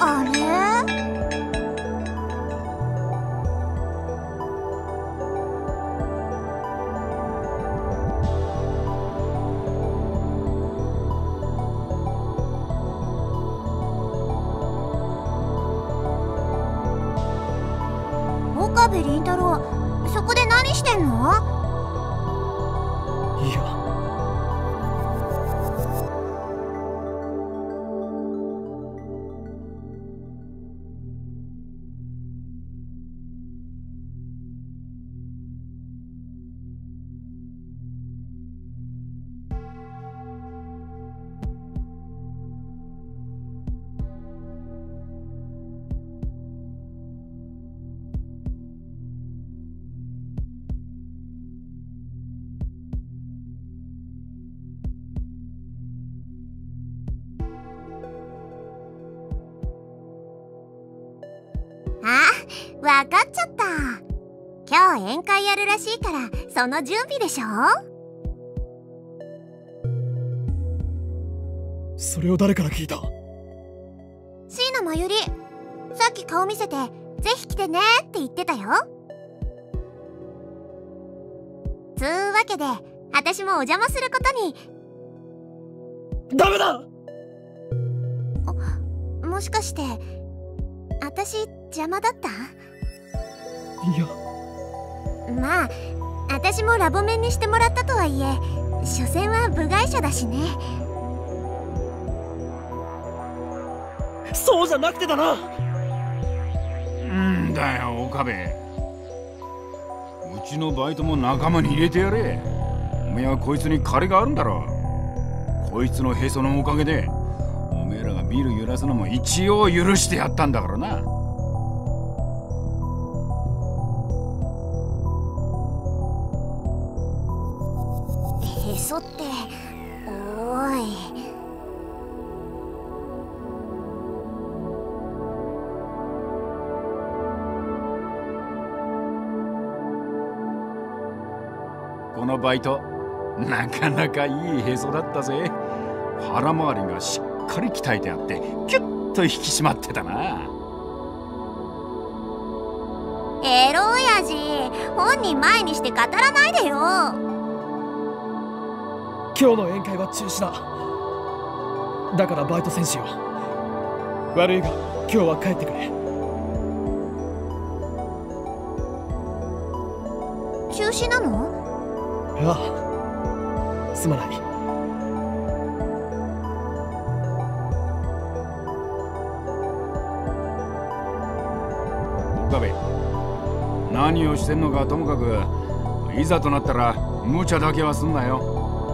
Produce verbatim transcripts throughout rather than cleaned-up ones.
あれ？岡部倫太郎、そこで何してんの？ いや、 わかっちゃった。今日宴会やるらしいからその準備でしょ。 それを誰から聞いた？ 椎名真由里、さっき顔見せてぜひ来てねって言ってたよ。つうわけで私もお邪魔することに。 ダメだ！ もしかして私邪魔だった？ いや、 まあ私もラボメンにしてもらったとはいえ、所詮は部外者だしね。 そうじゃなくてだな。 んだよ岡部、うちのバイトも仲間に入れてやれ。おめえはこいつに借りがあるんだろ。こいつのへそのおかげでおめえらがビル揺らすのも一応許してやったんだからな。 へそっておーい。 このバイトなかなかいいへそだったぜ。腹回りがしっかり鍛えてあってキュッと引き締まってたな。 エロ親父、本人前にして語らないでよ。 今日の宴会は中止だ。だからバイト選手よ、悪いが今日は帰ってくれ。 中止なの？ ああ、すまない。 岡部、何をしてんのかともかくいざとなったら無茶だけはすんなよ。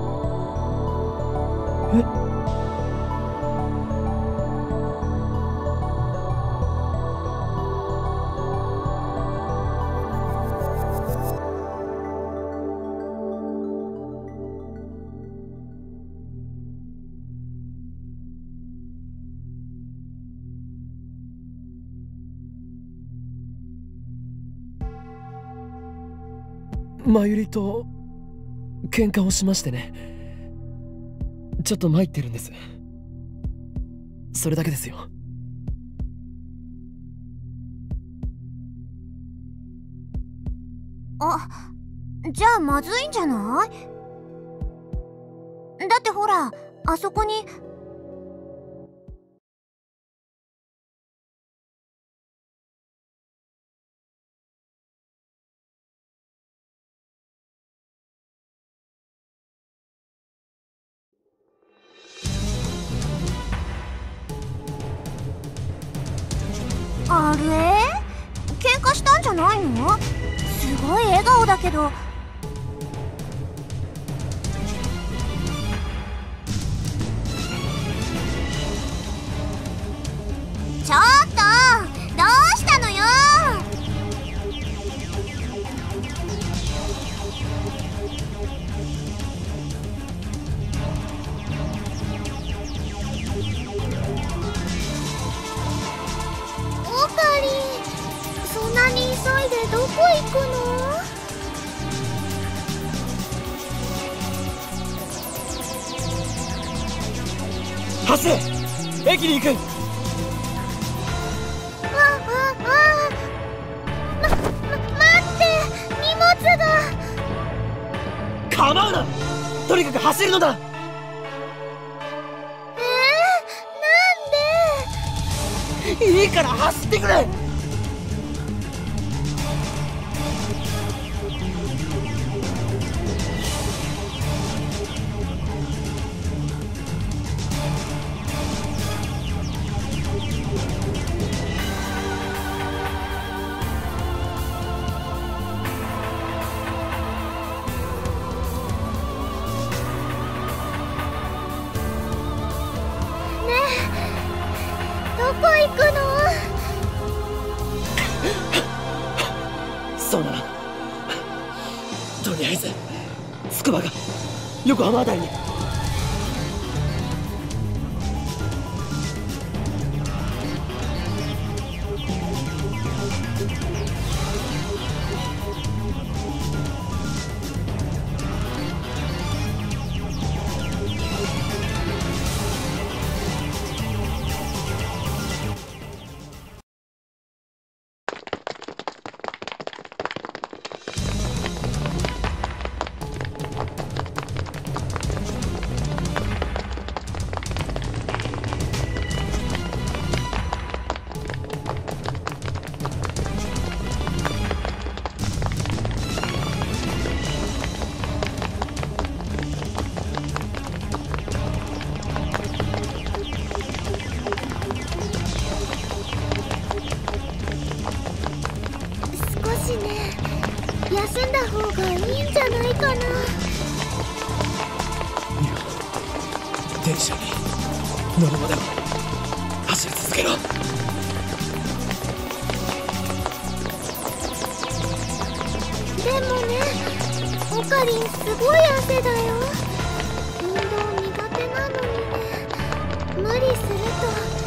え？真由里と喧嘩をしましてね。ちょっと参ってるんです。それだけですよ。 あ、じゃあまずいんじゃない？だってほら、あそこに。あれ？喧嘩したんじゃないの？すごい笑顔だけど。ちょっとどうしたのよ。オカリン、そんなに急いでどこ行くの？ 走れ、駅に行く。 構うな。とにかく走るのだ。 えー、なんで。 いいから走ってくれ。 どこ行くの？ そうだな。とりあえず筑波が横浜あたりに。 休んだ方がいいんじゃないかな。いや、 電車に乗るまでは走り続けろ。 でもね、オカリンすごい汗だよ。運動苦手なのにね、無理すると。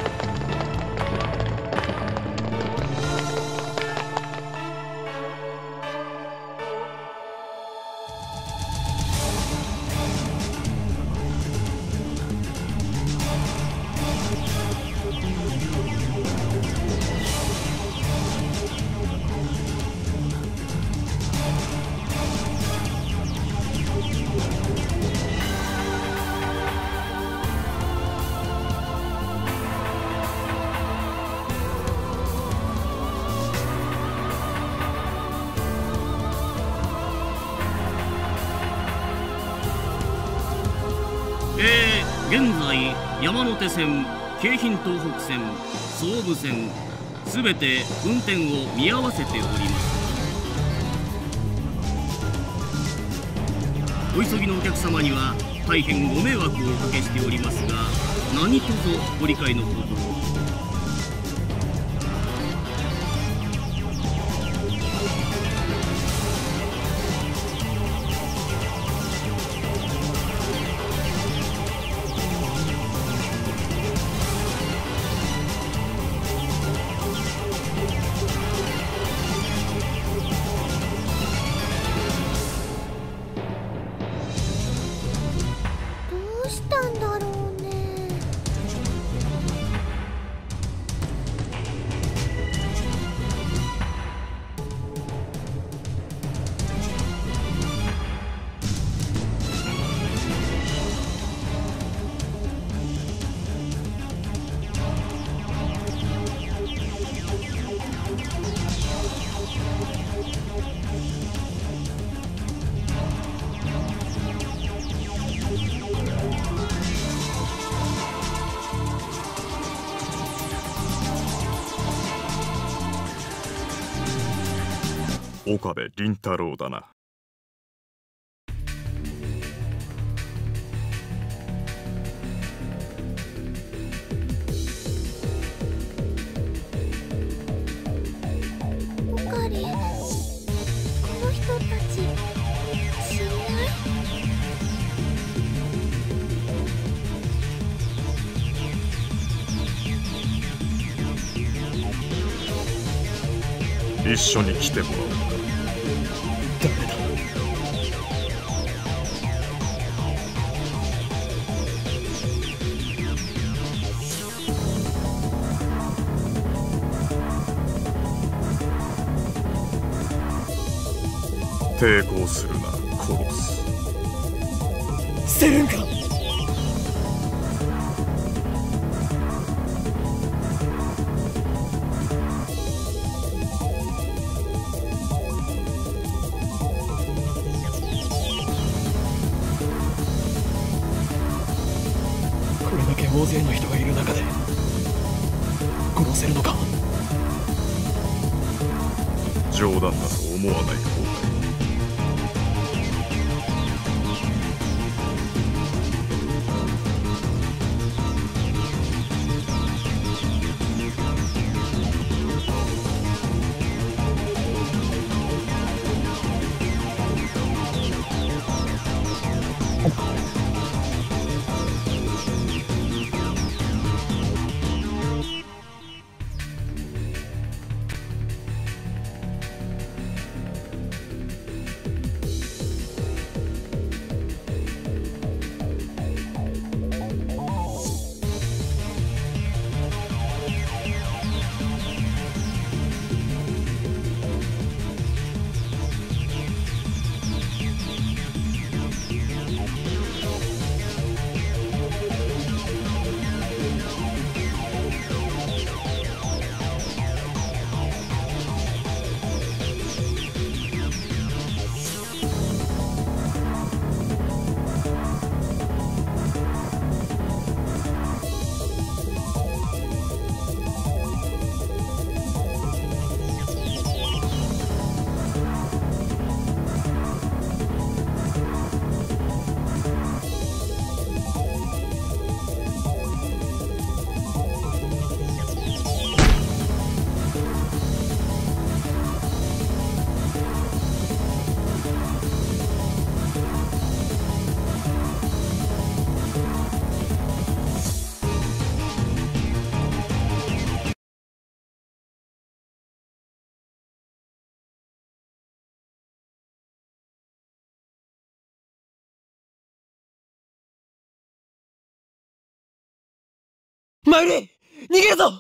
えー、現在山手線、京浜東北線、総武線すべて運転を見合わせております。お急ぎのお客様には大変ご迷惑をおかけしておりますが、何卒ご理解のほどを。 どうしたんだろうね。 岡部倫太郎だな。 オカリン、この人たち知り合い？ 一緒に来てもらおうか。 ダメだ。 抵抗するな、殺す。 してるんか。これだけ大勢の人がいる中で殺せるのか。 冗談だと思わない方がいい。 マユリ、逃げるぞ。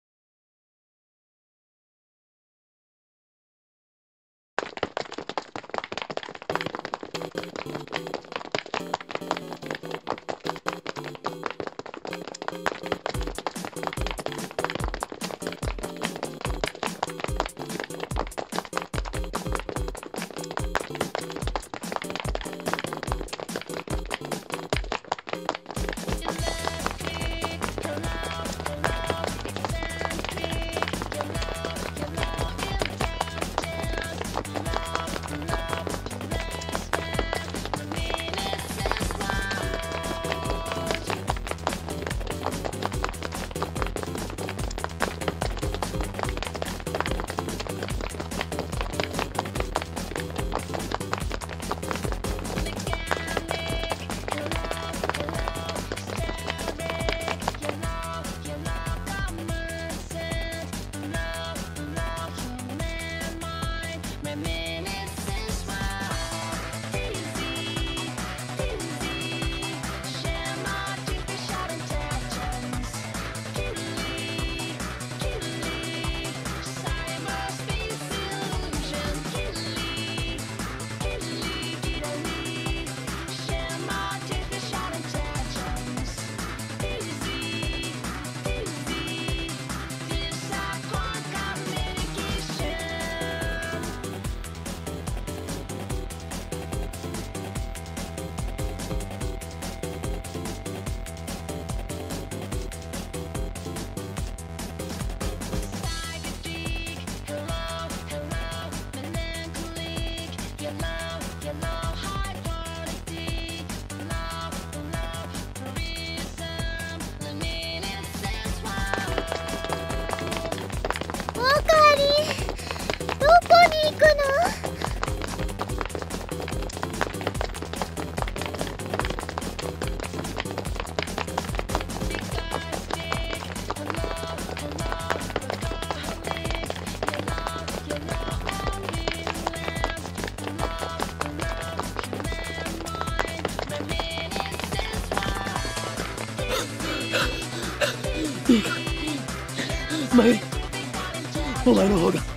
いいか、マユリ、お前の方が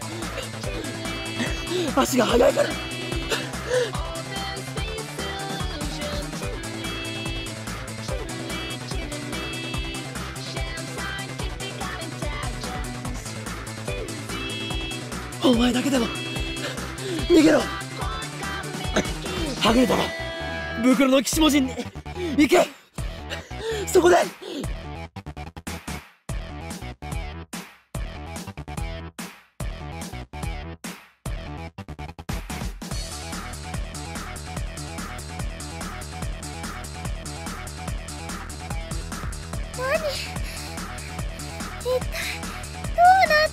足が速いから。 お前だけでも逃げろ。はぐれたら袋の騎士文人に行け。そこで何、一体どうなって。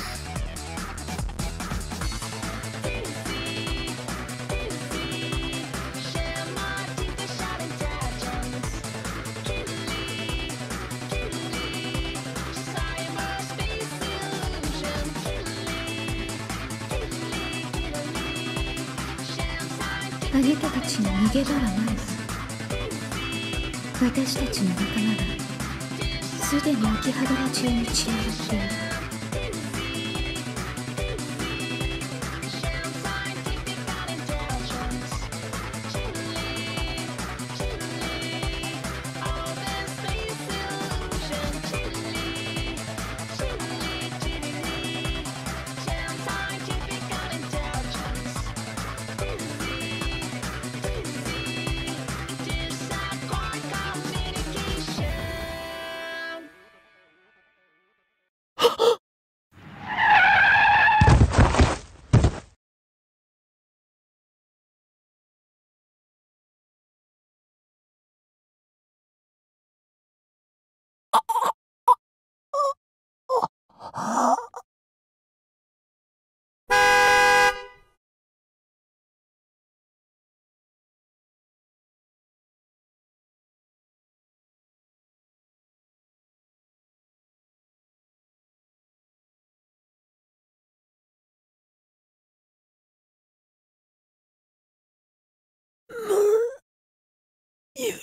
あなたたちの逃げ場はないわ。私たちの仲間はすでに秋葉原中に散らばっている。 ゆり。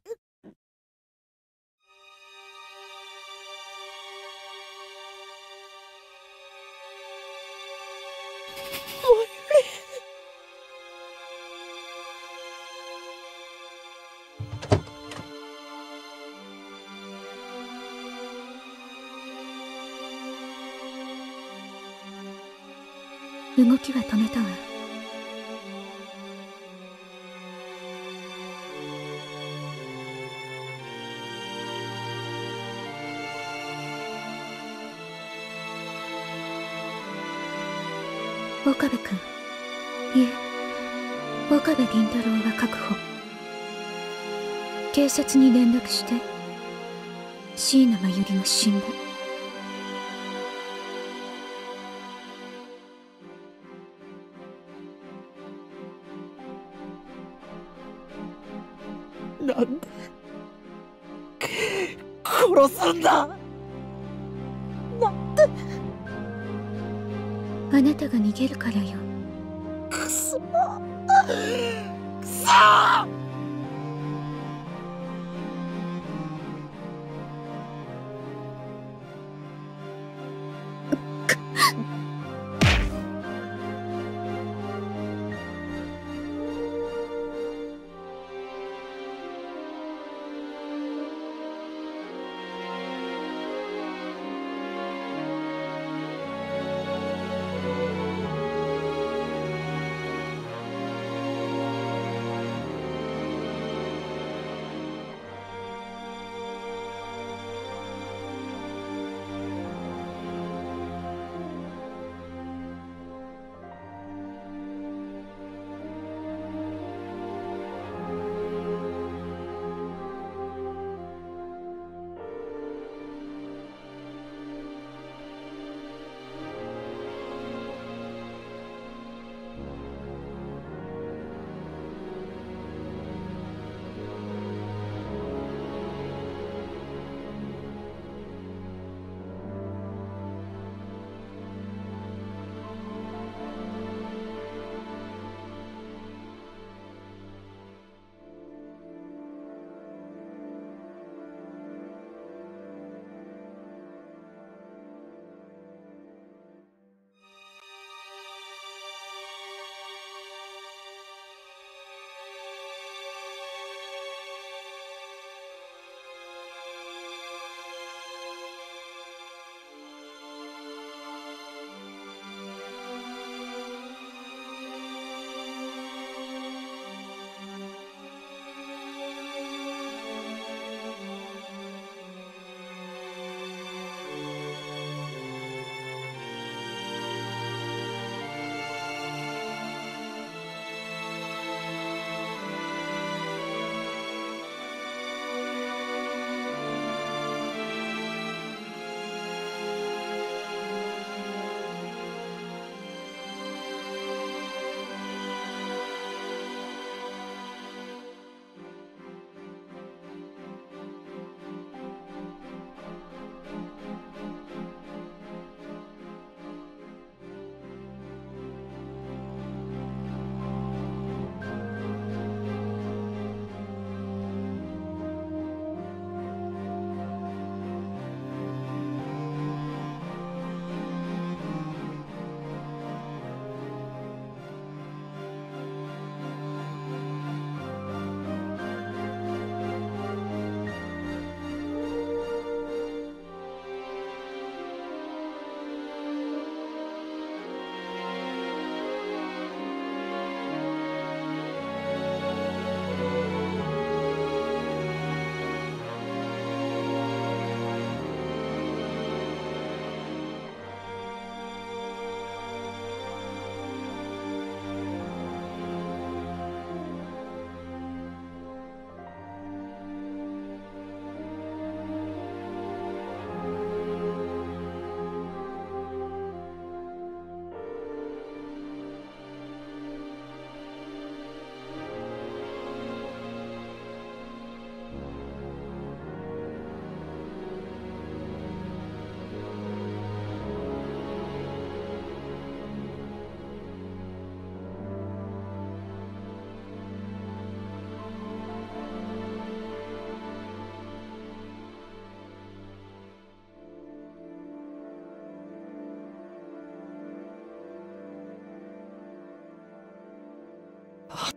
動きは止めたわ。岡部君、いえ、岡部倫太郎は確保。警察に連絡して。椎名真由里は死んだ。 なんで殺すんだ。なんで。 あなたが逃げるからよ。 くそくそ。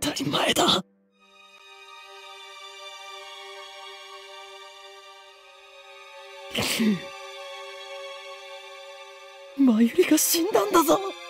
たり前だ。マユリが死んだんだぞ。